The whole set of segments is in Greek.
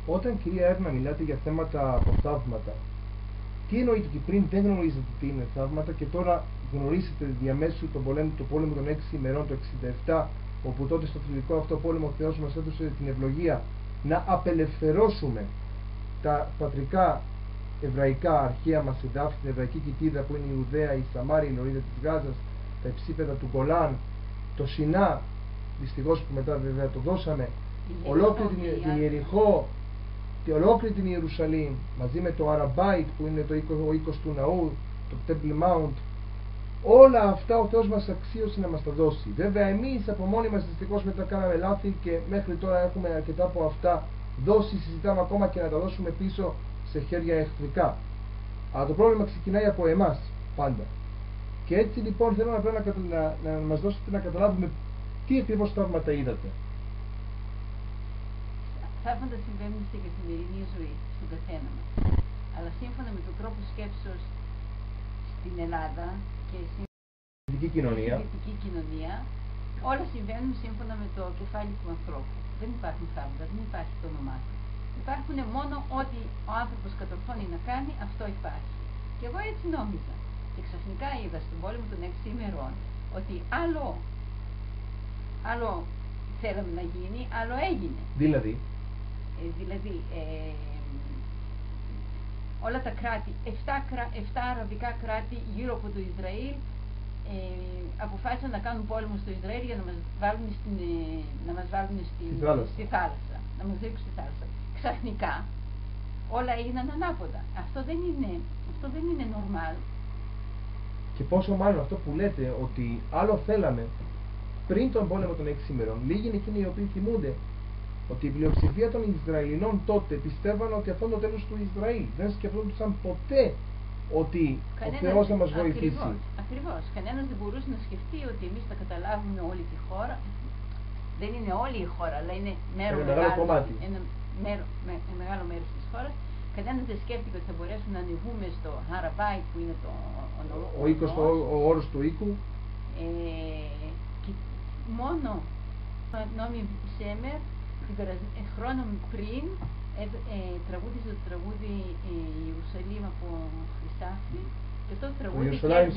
Όταν, κυρία Έρνα, μιλάτε για θέματα από θαύματα, τι εννοείτε ότι πριν δεν γνωρίζετε τι είναι θαύματα και τώρα γνωρίσετε διαμέσου το πόλεμο των 6 ημερών το 67, όπου τότε στο θηλυκό αυτό πόλεμο ο Θεός μας έδωσε την ευλογία να απελευθερώσουμε τα πατρικά εβραϊκά αρχαία μας εδάφη, την εβραϊκή κοιτίδα που είναι η Ιουδαία, η Σαμάρια, η Λωρίδα της Γάζας, τα υψίπεδα του Γκολάν, το Σινά, δυστυχώς που μετά βέβαια το δώσαμε, ολόκληρη την Ιεριχώ, ολόκληρη την Ιερουσαλήμ, μαζί με το Αραμπάιτ που είναι ο οίκος του ναού, το Temple Mount, όλα αυτά ο Θεός μας αξίωσε να μας τα δώσει. Βέβαια εμείς από μόνοι μας δυστυχώς μετά κάναμε λάθη και μέχρι τώρα έχουμε αρκετά από αυτά δώσει, συζητάμε ακόμα και να τα δώσουμε πίσω σε χέρια εχθρικά. Αλλά το πρόβλημα ξεκινάει από εμάς πάντα. Και έτσι λοιπόν θέλω να μας δώσετε να καταλάβουμε τι ακριβώς θαύματα είδατε. Θαύματα συμβαίνουν στην καθημερινή ζωή, στον καθένα μας. Αλλά σύμφωνα με τον τρόπο σκέψεως στην Ελλάδα και στην δυτική κοινωνία, όλα συμβαίνουν σύμφωνα με το κεφάλι του ανθρώπου. Δεν υπάρχουν θαύματα, δεν υπάρχει το όνομά του. Υπάρχουν μόνο ό,τι ο άνθρωπος κατορθώνει να κάνει, αυτό υπάρχει. Και εγώ έτσι νόμιζα. Και ξαφνικά είδα στον πόλεμο των 6 ημερών ότι άλλο θέλαμε να γίνει, άλλο έγινε. Δηλαδή, όλα τα κράτη, 7 αραβικά κράτη γύρω από το Ισραήλ αποφάσισαν να κάνουν πόλεμο στο Ισραήλ για να μας βάλουν στη θάλασσα, να μας ρίξουν στη θάλασσα. Ξαφνικά όλα έγιναν ανάποδα. Αυτό δεν είναι normal. Και πόσο μάλλον αυτό που λέτε ότι άλλο θέλαμε πριν τον πόλεμο των 6 ημερών. Λίγοι είναι εκείνοι οι οποίοι θυμούνται ότι η πλειοψηφία των Ισραηλινών τότε πιστεύαν ότι αυτό είναι το τέλος του Ισραήλ. Δεν σκεφτόντουσαν ποτέ ότι ο Θεός θα μας βοηθήσει. Ακριβώς. Κανένας δεν μπορούσε να σκεφτεί ότι εμείς θα καταλάβουμε όλη τη χώρα. Δεν είναι όλη η χώρα, αλλά είναι ένα μεγάλο μέρος της χώρας. Κανένας δεν σκέφτηκε ότι θα μπορέσουμε να ανεβούμε στο Αραμπάιτ που είναι ο όρος του οίκου. Και μόνο ο Νόμι Σέμερ χρόνο πριν τραγούδισε το τραγούδι Ιερουσαλήμ από Χρυσάφι και αυτό τραγούδι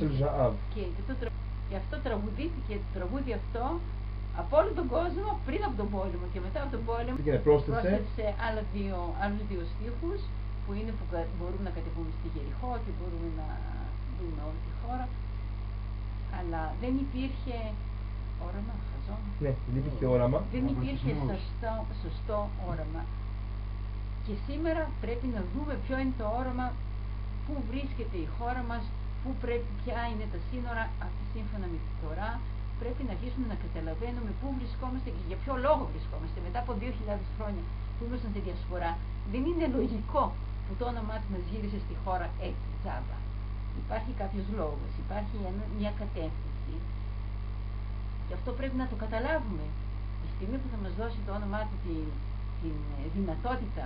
και αυτό τραγουδήθηκε το τραγούδι αυτό από όλο τον κόσμο πριν από τον πόλεμο και μετά από τον πόλεμο πρόσθεσε άλλους δύο στίχους που είναι που μπορούμε να κατεβούμε στη Ιεριχώ και μπορούμε να δούμε όλη τη χώρα, αλλά δεν υπήρχε όραμα, ναι, δεν υπήρχε όραμα. Δεν υπήρχε σωστό όραμα. Και σήμερα πρέπει να δούμε ποιο είναι το όραμα, πού βρίσκεται η χώρα μας, ποια είναι τα σύνορα, σύμφωνα με τη Θωρά. Πρέπει να αρχίσουμε να καταλαβαίνουμε πού βρισκόμαστε και για ποιο λόγο βρισκόμαστε. Μετά από 2.000 χρόνια που ήμασταν στη διασπορά, δεν είναι λογικό που το όνομά του μας γύρισε στη χώρα έτσι, τζάμπα. Υπάρχει κάποιος λόγος, υπάρχει μια κατεύθυνση. Και αυτό πρέπει να το καταλάβουμε. Τη στιγμή που θα μας δώσει το όνομά του την δυνατότητα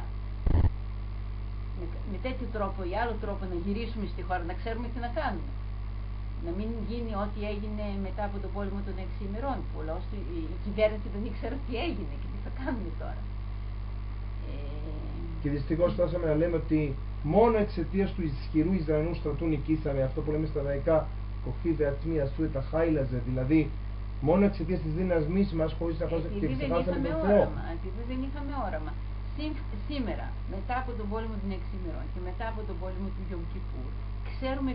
με τέτοιο τρόπο ή άλλο τρόπο να γυρίσουμε στη χώρα, να ξέρουμε τι να κάνουμε. Να μην γίνει ό,τι έγινε μετά από τον πόλεμο των 6 ημερών, που η κυβέρνηση δεν ήξερε τι έγινε και τι θα κάνουμε τώρα. Και δυστυχώς φτάσαμε να λέμε ότι μόνο εξαιτίας του ισχυρού Ισραηλινού στρατού νικήσαμε, αυτό που λέμε στα λαϊκά κοχίδε ατσμία σου τα χάιλαζε, δηλαδή μόνο εξαιτίας της δύναμής μας, χωρίς να ξεχάσαμε τον Θεό. Επειδή δεν είχαμε όραμα. Σήμερα, μετά από τον πόλεμο των 6 ημερών και μετά από τον πόλεμο του Γιομ Κιπούρ, ξέρουμε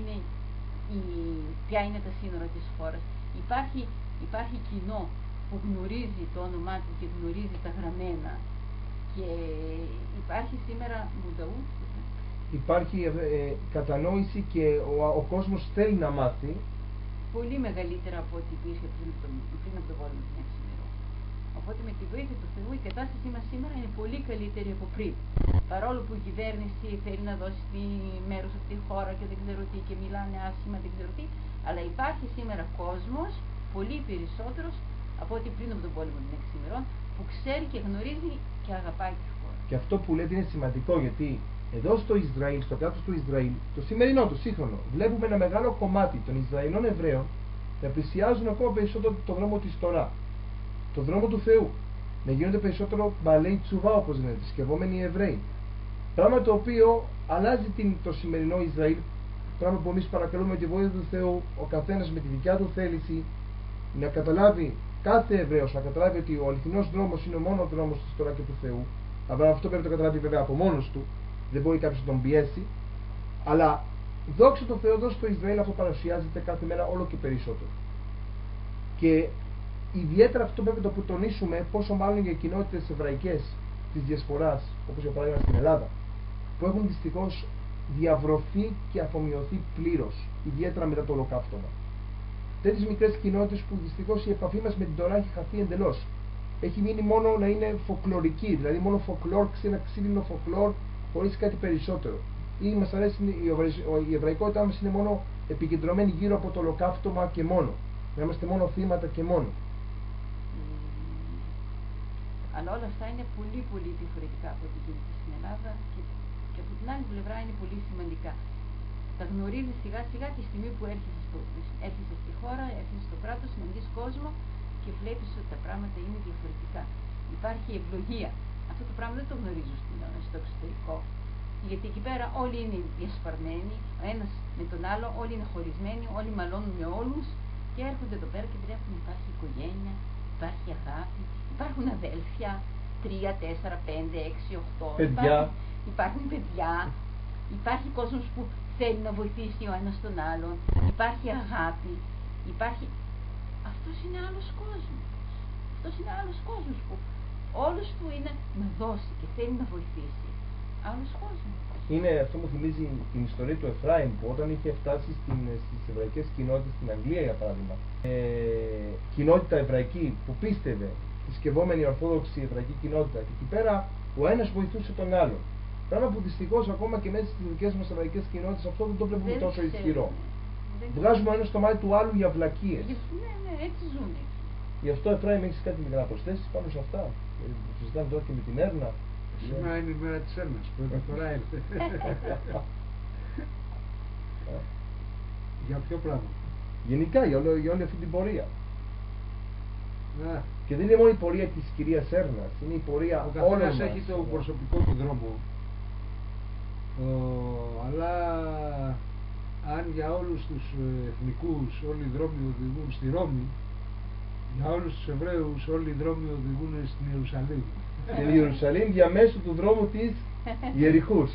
ποια είναι τα σύνορα της χώρας. Υπάρχει κοινό που γνωρίζει το όνομά του και γνωρίζει τα γραμμένα και υπάρχει σήμερα μουνταού. Υπάρχει κατανόηση και ο κόσμος θέλει να μάθει. Πολύ μεγαλύτερα από ό,τι υπήρχε πριν από τον πόλεμο των 6 ημερών. Οπότε με τη βοήθεια του Θεού η κατάστασή μας σήμερα είναι πολύ καλύτερη από πριν. Παρόλο που η κυβέρνηση θέλει να δώσει μέρος αυτή τη χώρα και δεν ξέρω τι και μιλάνε άσχημα, δεν ξέρω τι, αλλά υπάρχει σήμερα κόσμος πολύ περισσότερος από ό,τι πριν από τον πόλεμο των 6 ημερών που ξέρει και γνωρίζει και αγαπάει τη χώρα. Και αυτό που λέτε είναι σημαντικό γιατί εδώ στο Ισραήλ, στο κράτος του Ισραήλ, το σημερινό, το σύγχρονο, βλέπουμε ένα μεγάλο κομμάτι των Ισραηλινών Εβραίων να πλησιάζουν ακόμα περισσότερο το δρόμο της Θωρά, το δρόμο του Θεού. να γίνονται περισσότερο μπαλέι τσουβά, όπως λένε, θρησκευόμενοι Εβραίοι. Πράγμα το οποίο αλλάζει το σημερινό Ισραήλ, πράγμα που εμείς παρακαλούμε με τη βοήθεια του Θεού, ο καθένας με τη δικιά του θέληση, να καταλάβει, κάθε Εβραίος να καταλάβει ότι ο αληθινός δρόμος είναι ο μόνο δρόμος της Τωρά και του Θεού. Αλλά αυτό πρέπει να το καταλάβει βέβαια από μόνος του, δεν μπορεί κάποιος να τον πιέσει. Αλλά δόξα τω Θεώ, εδώ στο Ισραήλ αυτό παρουσιάζεται κάθε μέρα όλο και περισσότερο. Και ιδιαίτερα αυτό πρέπει να το τονίσουμε, πόσο μάλλον για κοινότητες εβραϊκές της διασποράς, όπως για παράδειγμα στην Ελλάδα, που έχουν δυστυχώς διαβρωθεί και αφομοιωθεί πλήρως, ιδιαίτερα μετά το ολοκαύτωμα. Τέτοιες μικρές κοινότητες που δυστυχώς η επαφή μας με την Τωρά έχει χαθεί εντελώς. Έχει μείνει μόνο να είναι φοκλωρική, δηλαδή μόνο φοκλόρ, ένα ξύλινο φοκλόρ, χωρίς κάτι περισσότερο. Ή μας αρέσει, η εβραϊκότητά μας είναι μόνο επικεντρωμένη γύρω από το ολοκαύτωμα και μόνο. Να είμαστε μόνο θύματα και μόνο. Αλλά όλα αυτά είναι πολύ πολύ διαφορετικά από ό,τι γίνεται στην Ελλάδα και από την άλλη πλευρά είναι πολύ σημαντικά. Τα γνωρίζεις σιγά σιγά τη στιγμή που έρχεσαι στη χώρα, έρχεσαι στο κράτος, συναντείς κόσμο και βλέπεις ότι τα πράγματα είναι διαφορετικά. Υπάρχει ευλογία. Αυτό το πράγμα δεν το γνωρίζω στο εξωτερικό. Γιατί εκεί πέρα όλοι είναι διασπαρμένοι, ο ένας με τον άλλο, όλοι είναι χωρισμένοι, όλοι μαλώνουν με όλους και έρχονται εδώ πέρα και βλέπουν υπάρχει οικογένεια, υπάρχει αγάπη, υπάρχουν αδέλφια, 3, 4, 5, 6, 8. Υπάρχουν παιδιά, υπάρχει κόσμος που θέλει να βοηθήσει ο ένας τον άλλον, υπάρχει αγάπη, υπάρχει... Αυτός είναι άλλος κόσμος. Αυτός είναι άλλος κόσμος που όλος του είναι να δώσει και θέλει να βοηθήσει. Άλλος κόσμος. Είναι, αυτό μου θυμίζει την ιστορία του Εφράιμ, που όταν είχε φτάσει στις εβραϊκές κοινότητες στην Αγγλία για παράδειγμα, κοινότητα εβραϊκή που πίστευε, θρησκευόμενη ορθόδοξη εβραϊκή κοινότητα, και εκεί πέρα ο ένας βοηθούσε τον άλλον. Πράγμα που δυστυχώς ακόμα και μέσα στις δικές μας εβραϊκές κοινότητες αυτό δεν το βλέπουμε τόσο ισχυρό. Βγάζουμε ένα στο μάτι του άλλου για βλακίες. Ναι, έτσι ζουν. Γι' αυτό, Εφράιμ, έχεις κάτι να προσθέσεις πάνω σε αυτά? Συζητάμε τώρα και με την έρνα. Σήμερα είναι η μέρα της έρνας, πρώτη φορά ήρθε. Για ποιο πράγμα? Γενικά, για όλη αυτή την πορεία. Και δεν είναι μόνο η πορεία της κυρίας Έρνας, είναι η πορεία όλων μας. Ο καθένας έχει το προσωπικό του δρόμο. Αλλά αν για όλους τους εθνικούς όλοι οι δρόμοι οδηγούν στη Ρώμη, για όλους τους Εβραίους όλοι οι δρόμοι οδηγούν στην Ιερουσαλήμ. Στην Ιερουσαλήμ διαμέσου του δρόμου της Ιεριχούς.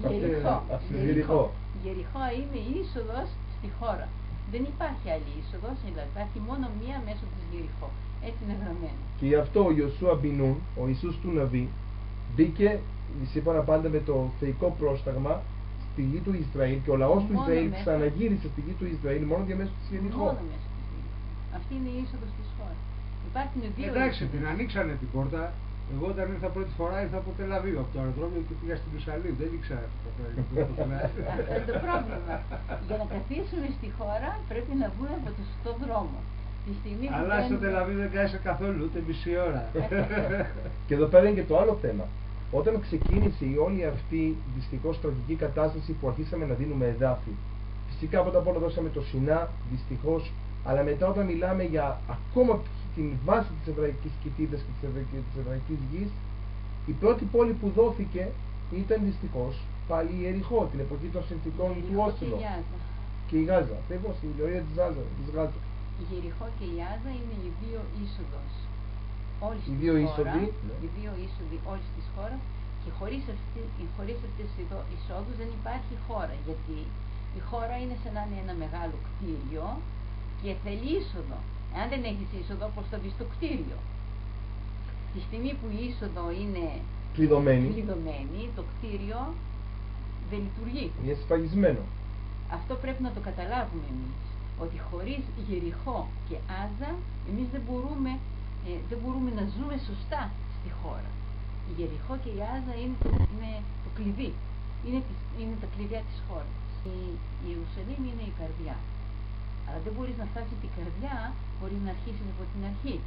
Ιεριχώ είναι η είσοδος στη χώρα. Δεν υπάρχει άλλη είσοδος, δηλαδή υπάρχει μόνο μία μέσω της Ιεριχώ. Έτσι είναι γραμμένο. Και γι' αυτό ο Ιωσούα μπιν Νούν, ο Ιησούς του Ναβί, μπήκε, σύμφωνα πάντα με το θεϊκό πρόσταγμα, στη γη του Ισραήλ, και ο λαός του Ισραήλ ξαναγύρισε στη γη του Ισραήλ μόνο διαμέσου της Ιεριχώ. Μόνο μέσω της Ιεριχώ. Αυτή είναι η είσοδος της χώρας. Υπάρχουν δύο. Εντάξει, την ανοίξανε την πόρτα. Εγώ όταν ήρθα πρώτη φορά ήρθα από Τελαβίου, από το αεροδρόμιο, και πήγα στην Ιερουσαλήμ. Δεν ήξερα αυτό. Αυτό είναι το πρόβλημα. Για να καθίσουμε στη χώρα πρέπει να βγούμε από το σωστό δρόμο. Αλλά στο Τελαβίου δεν κάθισε καθόλου, ούτε μισή ώρα. Και εδώ πέρα είναι και το άλλο θέμα. Όταν ξεκίνησε η όλη αυτή δυστυχώς τραγική κατάσταση που αρχίσαμε να δίνουμε εδάφη, φυσικά πρώτα απ' όλα δώσαμε το Σινά, δυστυχώς, αλλά μετά όταν μιλάμε για ακόμα την βάση της εβραϊκής κοιτίδας και της εβραϊκής γης, η πρώτη πόλη που δόθηκε ήταν δυστυχώς πάλι η Ιεριχώ, την εποχή των συνθηκών του Όσλο. Και η Γάζα. Ακριβώς, η λωρίδα της Γάζα. Η Ιεριχώ και η Γάζα είναι οι δύο είσοδος όλης οι της δύο χώρας. είσοδοι, Οι δύο είσοδοι όλης της χώρας, και χωρίς αυτές τις εισόδους δεν υπάρχει χώρα. Γιατί η χώρα είναι σαν να είναι ένα μεγάλο κτίριο και θέλει είσοδο. Αν δεν έχεις είσοδο, πώς θα μπεις στο κτίριο? Τη στιγμή που η είσοδο είναι κλειδωμένη, το κτίριο δεν λειτουργεί. Είναι σφαγισμένο. Αυτό πρέπει να το καταλάβουμε εμείς. Ότι χωρίς Ιεριχώ και Γάζα εμείς δεν μπορούμε να ζούμε σωστά στη χώρα. Η Ιεριχώ και η Γάζα είναι το κλειδί. Είναι τα κλειδιά της χώρας. Η Ιερουσαλήμ είναι η καρδιά. Αλλά δεν μπορείς να φτάσεις την καρδιά χωρίς να αρχίσεις από την αρχή.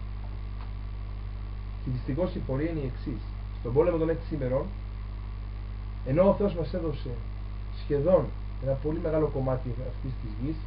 Και δυστυχώς η πορεία είναι η εξής. Στον πόλεμο των 6 ημερών, ενώ ο Θεός μας έδωσε σχεδόν ένα πολύ μεγάλο κομμάτι αυτής της γης,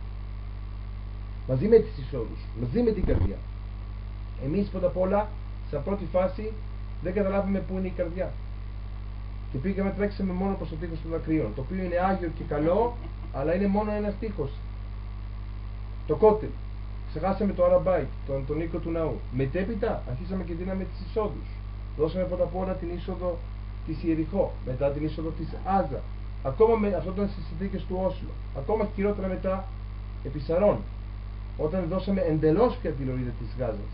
μαζί με τις εισόδους, μαζί με την καρδιά, εμείς πρώτα απ' όλα, σαν πρώτη φάση, δεν καταλάβουμε πού είναι η καρδιά. Και πήγαμε, τρέξαμε μόνο προς το τείχος των δακρυών, το οποίο είναι άγιο και καλό, αλλά είναι μόνο ένας τείχος. Το κότελ. Ξεχάσαμε το Αραμπάιτ, τον οίκο του ναού. Μετέπειτα αρχίσαμε και δίναμε τις εισόδους. Δώσαμε πρώτα απ' όλα την είσοδο της Ιεριχώ, μετά την είσοδο της Άζα. Ακόμα αυτό ήταν στις συνθήκες του Όσλο. Ακόμα χειρότερα μετά επί Σαρών, όταν δώσαμε εντελώς πια τη λωρίδα της Γάζας.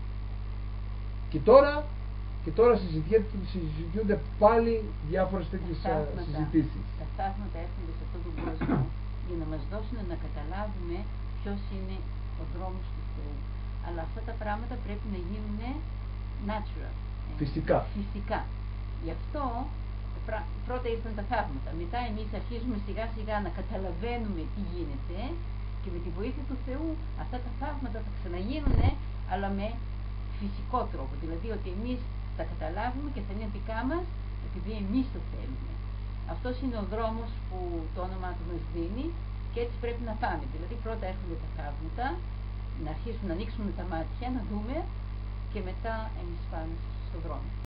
Και τώρα συζητιούνται πάλι διάφορες τέτοιες συζητήσεις. Τα θαύματα έρχονται σε αυτόν τον κόσμο για να μας δώσουν να καταλάβουμε ποιος είναι ο δρόμος του Θεού. Αλλά αυτά τα πράγματα πρέπει να γίνουν natural. Φυσικά. Γι' αυτό πρώτα ήρθαν τα θαύματα. Μετά εμείς αρχίζουμε σιγά σιγά να καταλαβαίνουμε τι γίνεται και με τη βοήθεια του Θεού αυτά τα θαύματα θα ξαναγίνουν, αλλά με φυσικό τρόπο. Δηλαδή ότι εμείς τα καταλάβουμε και θα είναι δικά μας επειδή εμείς το θέλουμε. Αυτός είναι ο δρόμος που το όνομά του μας δίνει και έτσι πρέπει να πάμε. Δηλαδή πρώτα έρχονται τα θαύματα, να αρχίσουμε να ανοίξουμε τα μάτια, να δούμε και μετά εμείς πάμε στον δρόμο.